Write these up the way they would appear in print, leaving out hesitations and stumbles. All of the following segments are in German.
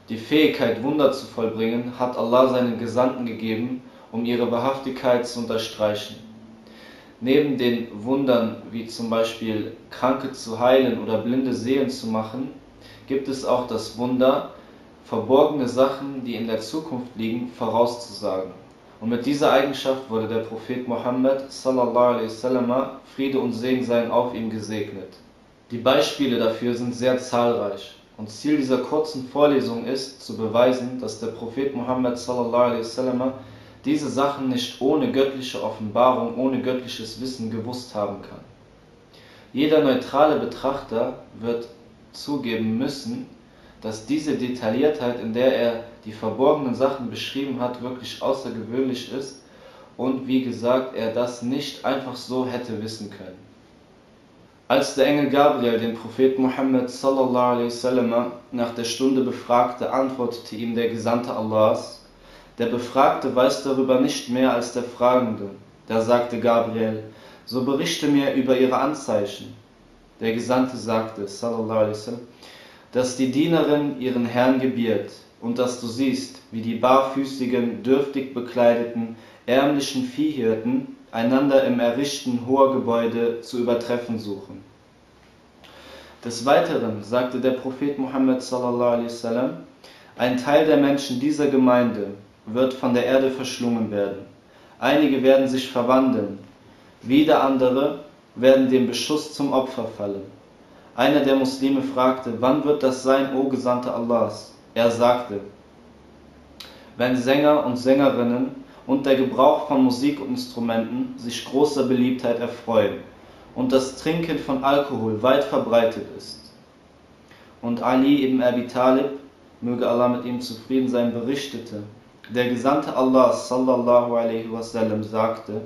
Die Fähigkeit, Wunder zu vollbringen, hat Allah seinen Gesandten gegeben, um ihre Wahrhaftigkeit zu unterstreichen. Neben den Wundern, wie zum Beispiel Kranke zu heilen oder Blinde sehend zu machen, gibt es auch das Wunder, verborgene Sachen, die in der Zukunft liegen, vorauszusagen. Und mit dieser Eigenschaft wurde der Prophet Muhammad sallallahu alaihi wasallam, Friede und Segen seien auf ihm, gesegnet. Die Beispiele dafür sind sehr zahlreich. Und Ziel dieser kurzen Vorlesung ist, zu beweisen, dass der Prophet Muhammad sallallahu alaihi wasallam diese Sachen nicht ohne göttliche Offenbarung, ohne göttliches Wissen gewusst haben kann. Jeder neutrale Betrachter wird zugeben müssen, dass diese Detailliertheit, in der er die verborgenen Sachen beschrieben hat, wirklich außergewöhnlich ist und wie gesagt, er das nicht einfach so hätte wissen können. Als der Engel Gabriel den Propheten Muhammad sallallahu alaihi wasallam nach der Stunde befragte, antwortete ihm der Gesandte Allahs: Der Befragte weiß darüber nicht mehr als der Fragende. Da sagte Gabriel: So berichte mir über ihre Anzeichen. Der Gesandte sagte, sallallahu alaihi wasallam, dass die Dienerin ihren Herrn gebiert und dass du siehst, wie die barfüßigen, dürftig bekleideten, ärmlichen Viehhirten einander im Errichten hoher Gebäude zu übertreffen suchen. Des Weiteren sagte der Prophet Muhammad sallallahu alaihi wasallam: Ein Teil der Menschen dieser Gemeinde wird von der Erde verschlungen werden. Einige werden sich verwandeln, wieder andere werden dem Beschuss zum Opfer fallen. Einer der Muslime fragte: Wann wird das sein, o Gesandter Allahs? Er sagte: Wenn Sänger und Sängerinnen und der Gebrauch von Musikinstrumenten sich großer Beliebtheit erfreuen und das Trinken von Alkohol weit verbreitet ist. Und Ali ibn Abi Talib, möge Allah mit ihm zufrieden sein, berichtete: Der Gesandte Allah sallallahu alaihi wasallam sagte: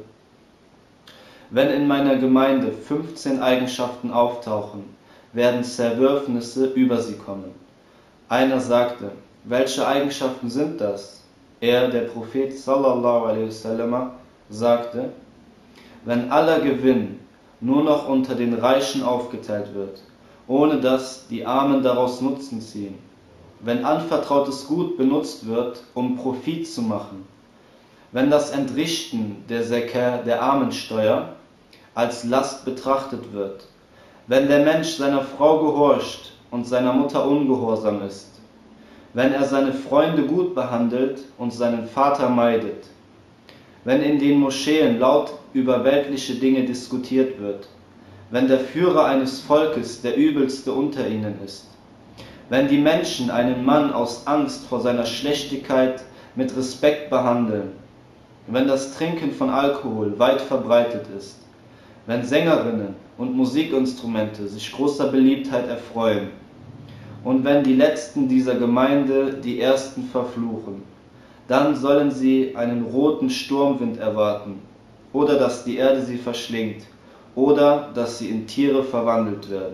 Wenn in meiner Gemeinde 15 Eigenschaften auftauchen, werden Zerwürfnisse über sie kommen. Einer sagte: Welche Eigenschaften sind das? Er, der Prophet sallallahu alaihi wasallam, sagte: Wenn aller Gewinn nur noch unter den Reichen aufgeteilt wird, ohne dass die Armen daraus Nutzen ziehen. Wenn anvertrautes Gut benutzt wird, um Profit zu machen. Wenn das Entrichten der Zakah, der Armensteuer, als Last betrachtet wird. Wenn der Mensch seiner Frau gehorcht und seiner Mutter ungehorsam ist. Wenn er seine Freunde gut behandelt und seinen Vater meidet. Wenn in den Moscheen laut über weltliche Dinge diskutiert wird. Wenn der Führer eines Volkes der übelste unter ihnen ist. Wenn die Menschen einen Mann aus Angst vor seiner Schlechtigkeit mit Respekt behandeln. Wenn das Trinken von Alkohol weit verbreitet ist. Wenn Sängerinnen und Musikinstrumente sich großer Beliebtheit erfreuen. Und wenn die Letzten dieser Gemeinde die Ersten verfluchen, dann sollen sie einen roten Sturmwind erwarten, oder dass die Erde sie verschlingt, oder dass sie in Tiere verwandelt werden.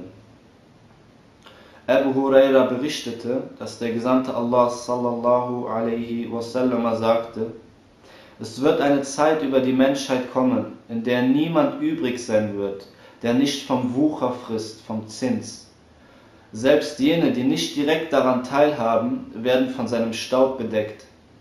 Abu Huraira berichtete, dass der Gesandte Allah sallallahu alaihi wasallam sagte: Es wird eine Zeit über die Menschheit kommen, in der niemand übrig sein wird, der nicht vom Wucher frisst, vom Zins. Selbst jene, die nicht direkt daran teilhaben, werden von seinem Staub bedeckt.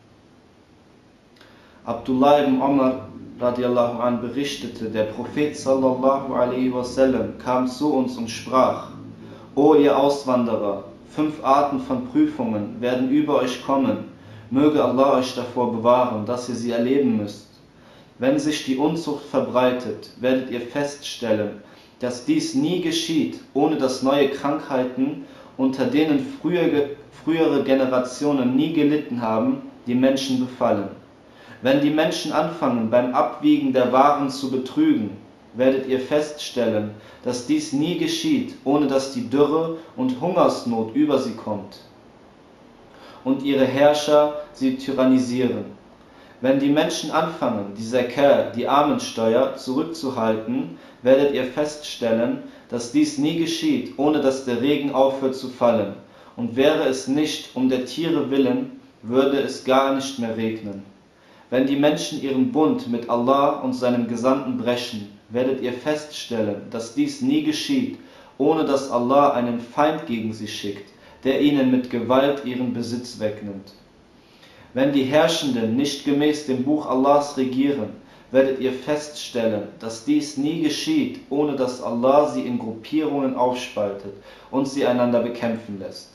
Abdullah ibn Umar radiallahu an berichtete, der Prophet sallallahu alaihi wasallam kam zu uns und sprach: O ihr Auswanderer, 5 Arten von Prüfungen werden über euch kommen, möge Allah euch davor bewahren, dass ihr sie erleben müsst. Wenn sich die Unzucht verbreitet, werdet ihr feststellen, dass dies nie geschieht, ohne dass neue Krankheiten, unter denen frühere Generationen nie gelitten haben, die Menschen befallen. Wenn die Menschen anfangen, beim Abwiegen der Waren zu betrügen, werdet ihr feststellen, dass dies nie geschieht, ohne dass die Dürre und Hungersnot über sie kommt und ihre Herrscher sie tyrannisieren. Wenn die Menschen anfangen, die Zakah, die Armensteuer, zurückzuhalten, werdet ihr feststellen, dass dies nie geschieht, ohne dass der Regen aufhört zu fallen. Und wäre es nicht um der Tiere willen, würde es gar nicht mehr regnen. Wenn die Menschen ihren Bund mit Allah und seinem Gesandten brechen, werdet ihr feststellen, dass dies nie geschieht, ohne dass Allah einen Feind gegen sie schickt, der ihnen mit Gewalt ihren Besitz wegnimmt. Wenn die Herrschenden nicht gemäß dem Buch Allahs regieren, werdet ihr feststellen, dass dies nie geschieht, ohne dass Allah sie in Gruppierungen aufspaltet und sie einander bekämpfen lässt.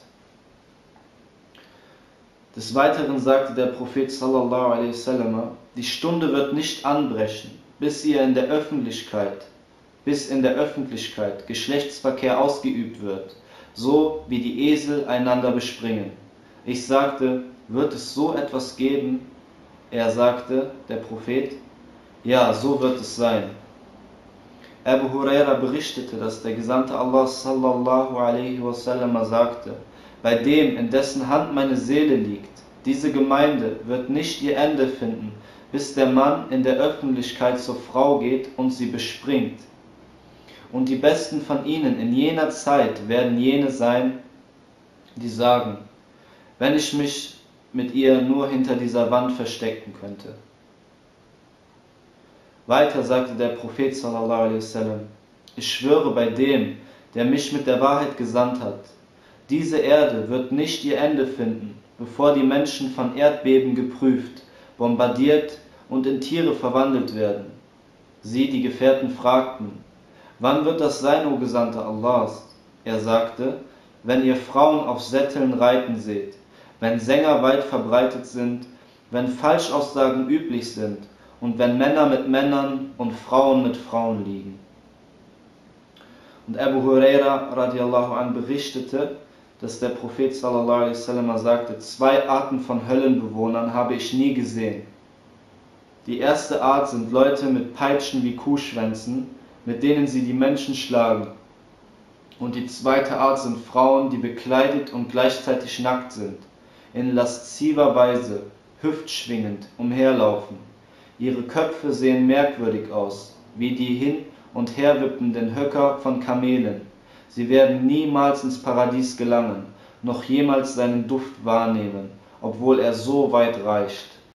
Des Weiteren sagte der Prophet sallallahu alaihi wasallam, die Stunde wird nicht anbrechen, bis in der Öffentlichkeit Geschlechtsverkehr ausgeübt wird, so wie die Esel einander bespringen. Ich sagte, wird es so etwas geben? Er sagte, der Prophet, ja, so wird es sein. Abu Huraira berichtete, dass der Gesandte Allah sallallahu alaihi wasallam sagte, bei dem, in dessen Hand meine Seele liegt, diese Gemeinde wird nicht ihr Ende finden, bis der Mann in der Öffentlichkeit zur Frau geht und sie bespringt. Und die Besten von ihnen in jener Zeit werden jene sein, die sagen, wenn ich mich mit ihr nur hinter dieser Wand verstecken könnte. Weiter sagte der Prophet sallallahu alaihi wasallam, ich schwöre bei dem, der mich mit der Wahrheit gesandt hat, diese Erde wird nicht ihr Ende finden, bevor die Menschen von Erdbeben geprüft, bombardiert und in Tiere verwandelt werden. Sie, die Gefährten, fragten, wann wird das sein, o Gesandter Allahs? Er sagte, wenn ihr Frauen auf Sätteln reiten seht, wenn Sänger weit verbreitet sind, wenn Falschaussagen üblich sind und wenn Männer mit Männern und Frauen mit Frauen liegen. Und Abu Huraira radiallahu anh berichtete, dass der Prophet sallallahu alaihi wasallam sagte, 2 Arten von Höllenbewohnern habe ich nie gesehen. Die erste Art sind Leute mit Peitschen wie Kuhschwänzen, mit denen sie die Menschen schlagen. Und die zweite Art sind Frauen, die bekleidet und gleichzeitig nackt sind, in lasziver Weise, hüftschwingend umherlaufen. Ihre Köpfe sehen merkwürdig aus, wie die hin- und herwippenden Höcker von Kamelen. Sie werden niemals ins Paradies gelangen, noch jemals seinen Duft wahrnehmen, obwohl er so weit reicht.